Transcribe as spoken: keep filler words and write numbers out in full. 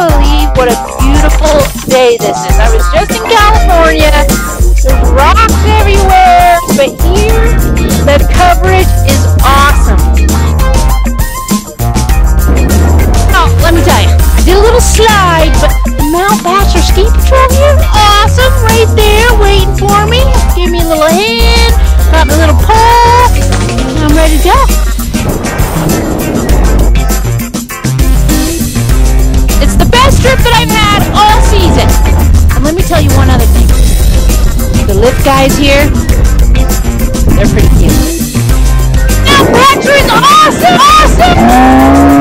believe what a beautiful day this is. I was just in California. There's rocks everywhere, but here the coverage is awesome. Oh, let me tell you, I did a little slide, but Mount Bachelor Ski Patrol here, awesome, right there, waiting for me. Give me a little hand, got my little pole, and I'm ready to go. It's the best trip that I've had all season. And let me tell you one other thing. The lift guys here, they're pretty cute. Mount Bachelor is awesome, awesome!